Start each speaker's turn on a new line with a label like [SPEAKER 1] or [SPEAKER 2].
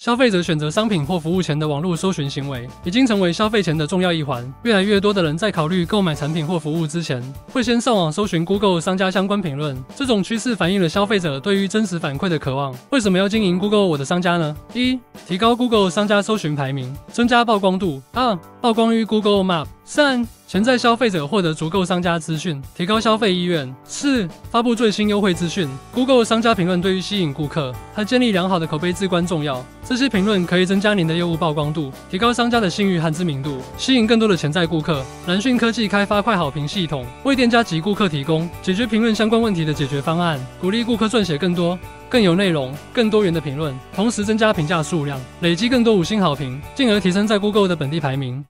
[SPEAKER 1] 消费者选择商品或服务前的网络搜寻行为，已经成为消费前的重要一环。越来越多的人在考虑购买产品或服务之前，会先上网搜寻 Google 商家相关评论。这种趋势反映了消费者对于真实反馈的渴望。为什么要经营 Google 我的商家呢？1. 提高 Google 商家搜寻排名，增加曝光度。2. 曝光于 Google Map。3. 潜在消费者获得足够商家资讯，提高消费意愿。4. 发布最新优惠资讯。Google 商家评论对于吸引顾客和建立良好的口碑至关重要。这些评论可以增加您的业务曝光度，提高商家的信誉和知名度，吸引更多的潜在顾客。南讯科技开发快好评系统，为店家及顾客提供解决评论相关问题的解决方案，鼓励顾客撰写更多、更有内容、更多元的评论，同时增加评价数量，累积更多5星好评，进而提升在 Google 的本地排名。